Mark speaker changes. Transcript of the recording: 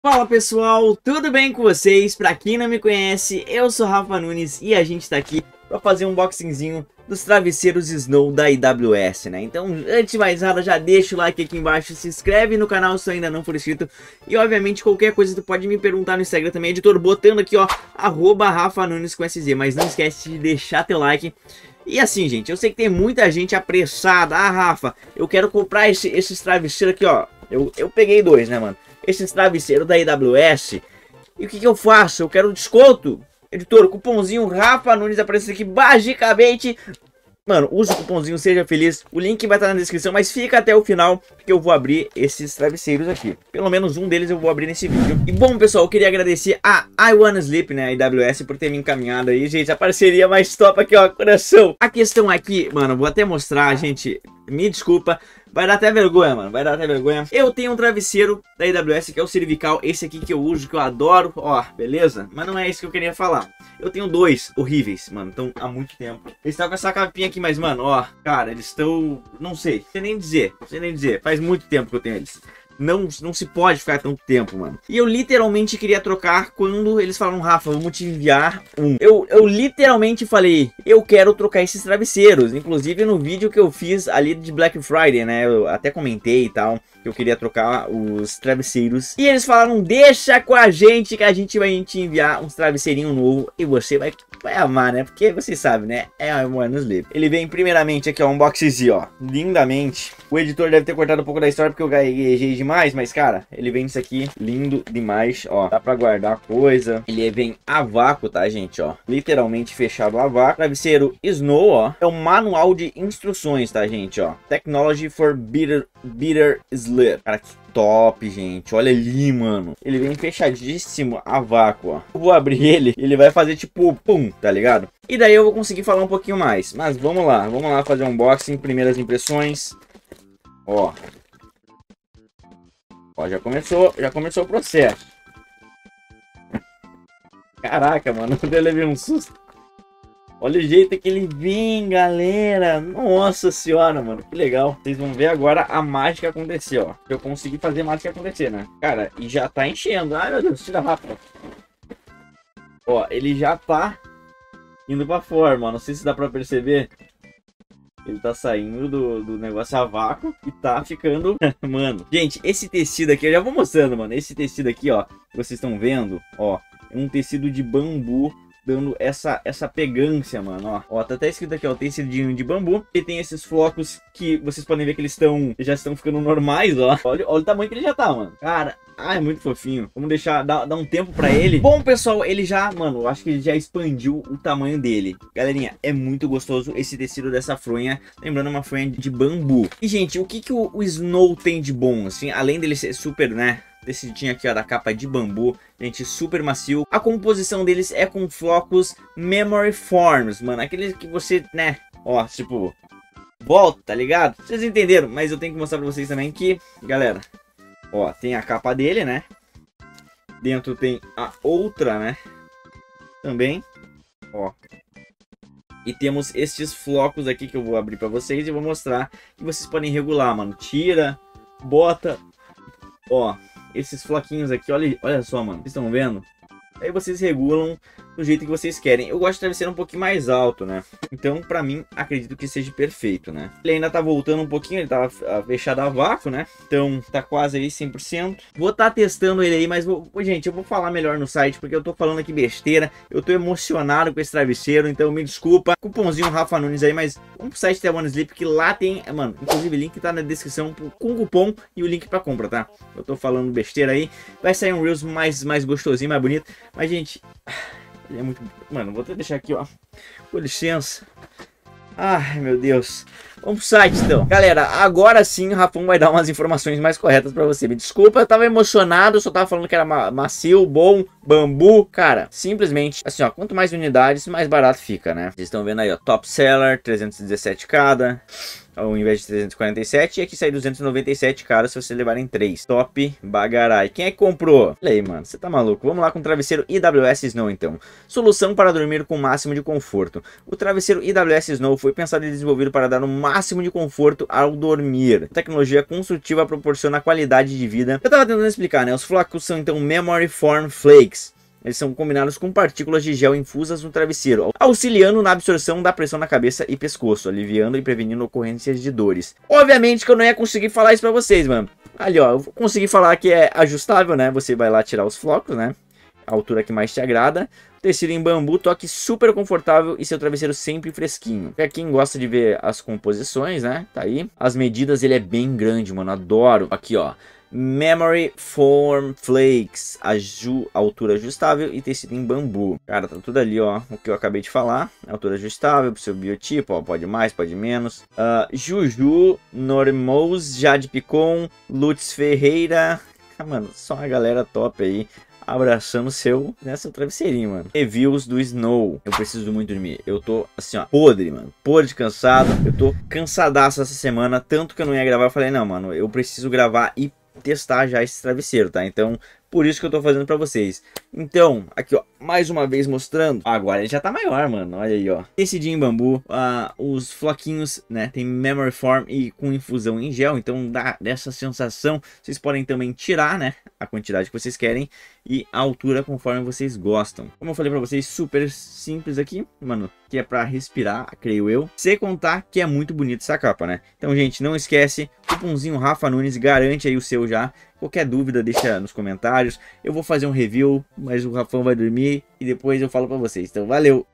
Speaker 1: Fala pessoal, tudo bem com vocês? Pra quem não me conhece, eu sou Rafa Nunes e a gente tá aqui pra fazer um unboxingzinho dos travesseiros Snow da AWS, né? Então, antes de mais nada, já deixa o like aqui embaixo, se inscreve no canal se ainda não for inscrito e, obviamente, qualquer coisa tu pode me perguntar no Instagram também, editor, botando aqui, ó, @Rafa Nunes com SZ, mas não esquece de deixar teu like. E assim, gente, eu sei que tem muita gente apressada. Ah, Rafa, eu quero comprar esses travesseiros aqui, ó. Eu peguei dois, né, mano? Esses travesseiros da AWS. E o que eu faço? Eu quero desconto. Editor, cupomzinho Rafa Nunes aparecendo aqui magicamente. Mano, use o cupomzinho, seja feliz. O link vai estar na descrição, mas fica até o final que eu vou abrir esses travesseiros aqui. Pelo menos um deles eu vou abrir nesse vídeo. E bom, pessoal, eu queria agradecer a I Wanna Sleep, né, a AWS, por ter me encaminhado aí, gente. A parceria mais top aqui, ó, coração. A questão aqui, mano, vou até mostrar, gente. Me desculpa. Vai dar até vergonha, mano. Vai dar até vergonha. Eu tenho um travesseiro da AWS que é o cervical. Esse aqui que eu uso, que eu adoro. Ó, beleza? Mas não é isso que eu queria falar. Eu tenho dois horríveis, mano. Estão há muito tempo. Eles estão com essa capinha aqui, mas, mano, ó. Cara, eles estão... Não sei. Não sei nem dizer. Não sei nem dizer. Faz muito tempo que eu tenho eles. Não se pode ficar tanto tempo, mano. E eu literalmente queria trocar quando eles falaram, Rafa, vamos te enviar um. Eu literalmente falei, eu quero trocar esses travesseiros. Inclusive no vídeo que eu fiz ali de Black Friday, né? Eu até comentei e tal, que eu queria trocar os travesseiros. E eles falaram, deixa com a gente que a gente vai te enviar uns travesseirinhos novos. E você vai amar, né? Porque você sabe, né? É a I Wanna Sleep. Ele vem primeiramente aqui, ó, um boxzinho, ó. Lindamente. O editor deve ter cortado um pouco da história porque eu gaguejei demais, mas, cara, ele vem isso aqui lindo demais, ó. Dá pra guardar coisa. Ele vem a vácuo, tá, gente, ó. Literalmente fechado a vácuo. Travesseiro Snow, ó. É um manual de instruções, tá, gente, ó. Technology for Better Sleep. Cara, que top, gente. Olha ali, mano. Ele vem fechadíssimo a vácuo, ó. Eu vou abrir ele vai fazer tipo, pum, tá ligado? E daí eu vou conseguir falar um pouquinho mais. Mas vamos lá fazer um unboxing, primeiras impressões. Ó. Ó, já começou o processo. Caraca, mano, eu levei um susto. Olha o jeito que ele vem, galera. Nossa senhora, mano, que legal. Vocês vão ver agora a mágica acontecer, ó. Eu consegui fazer a mágica acontecer, né? Cara, e já tá enchendo. Ai, meu Deus, tira rápido. Ó, ele já tá indo pra fora, mano. Não sei se dá pra perceber. Ele tá saindo do negócio a vácuo e tá ficando... Mano, gente, esse tecido aqui, eu já vou mostrando, mano. Esse tecido aqui, ó, que vocês estão vendo, ó, é um tecido de bambu, dando essa pegância, mano, ó. Ó, tá até escrito aqui, ó, tecidinho de bambu. E tem esses flocos que vocês podem ver que eles já estão ficando normais, ó. Olha o tamanho que ele já tá, mano. Cara, é muito fofinho. Vamos deixar, dar um tempo pra ele. Bom, pessoal, ele já, mano, eu acho que ele já expandiu o tamanho dele. Galerinha, é muito gostoso esse tecido dessa fronha. Lembrando, uma fronha de bambu. E, gente, o que o Snow tem de bom, assim? Além dele ser super, né? Tecidinho aqui, ó, da capa de bambu, gente, super macio. A composição deles é com flocos Memory Forms, mano, aqueles que você, né, ó, tipo, volta, tá ligado? Vocês entenderam, mas eu tenho que mostrar pra vocês também que, galera, ó, tem a capa dele, né, dentro tem a outra, né, também, ó. E temos estes flocos aqui que eu vou abrir pra vocês e vou mostrar que vocês podem regular, mano, tira, bota, ó. Esses floquinhos aqui, olha só, mano. Vocês estão vendo? Aí vocês regulam do jeito que vocês querem. Eu gosto de travesseiro um pouquinho mais alto, né? Então, pra mim, acredito que seja perfeito, né? Ele ainda tá voltando um pouquinho. Ele tava fechado a vácuo, né? Então, tá quase aí 100%. Vou tá testando ele aí, mas, gente, eu vou falar melhor no site, porque eu tô falando aqui besteira. Eu tô emocionado com esse travesseiro, então me desculpa. Cupomzinho Rafa Nunes aí, mas vamos pro site da I Wanna Sleep, que lá tem, mano, inclusive o link tá na descrição com cupom e o link pra compra, tá? Eu tô falando besteira aí. Vai sair um Reels mais gostosinho, mais bonito. Mas, gente... Ele é muito... Mano, vou até deixar aqui, ó. Com licença. Ai, meu Deus. Vamos pro site, então. Galera, agora sim o Rafão vai dar umas informações mais corretas pra você. Me desculpa, eu tava emocionado. Eu só tava falando que era macio, bom, bambu. Cara, simplesmente, assim, ó. Quanto mais unidades, mais barato fica, né? Vocês estão vendo aí, ó. Top Seller, 317 cada. Ao invés de 347, e aqui sai 297, cara, se vocês levarem 3. Top bagarai. Quem é que comprou? Olha aí, mano, você tá maluco? Vamos lá com o travesseiro AWS Snow, então. Solução para dormir com o máximo de conforto. O travesseiro AWS Snow foi pensado e desenvolvido para dar o máximo de conforto ao dormir. A tecnologia construtiva proporciona qualidade de vida. Eu tava tentando explicar, né? Os flocos são então Memory Foam Flakes. Eles são combinados com partículas de gel infusas no travesseiro, auxiliando na absorção da pressão na cabeça e pescoço, aliviando e prevenindo ocorrências de dores. Obviamente que eu não ia conseguir falar isso pra vocês, mano. Ali, ó, eu vou conseguir falar que é ajustável, né? Você vai lá tirar os flocos, né? A altura que mais te agrada. Tecido em bambu, toque super confortável e seu travesseiro sempre fresquinho. Pra quem gosta de ver as composições, né? Tá aí. As medidas, ele é bem grande, mano. Adoro. Aqui, ó. Memory Foam Flakes, altura ajustável e tecido em bambu. Cara, tá tudo ali, ó, o que eu acabei de falar. Altura ajustável pro seu biotipo, ó, pode mais, pode menos. Juju, Normous, Jade Picon, Lutz Ferreira. Mano, só uma galera top aí. Abraçando seu travesseirinho, mano. Reviews do Snow. Eu preciso muito dormir. Eu tô assim, ó, podre, mano. Podre, cansado. Eu tô cansadaço essa semana. Tanto que eu não ia gravar. Eu falei, não, mano, eu preciso gravar e testar já esse travesseiro, tá? Então, por isso que eu tô fazendo pra vocês. Então, aqui, ó, mais uma vez mostrando. Agora ele já tá maior, mano. Olha aí, ó. Tecidinho em bambu. Os floquinhos, né? Tem Memory Foam e com infusão em gel. Então, dá dessa sensação. Vocês podem também tirar, né? A quantidade que vocês querem e a altura conforme vocês gostam. Como eu falei pra vocês, super simples aqui, mano. Que é pra respirar, creio eu. Sem contar que é muito bonito essa capa, né? Então, gente, não esquece. Cupomzinho Rafa Nunes, garante aí o seu já. Qualquer dúvida, deixa nos comentários. Eu vou fazer um review, mas o Rafão vai dormir e depois eu falo pra vocês. Então, valeu!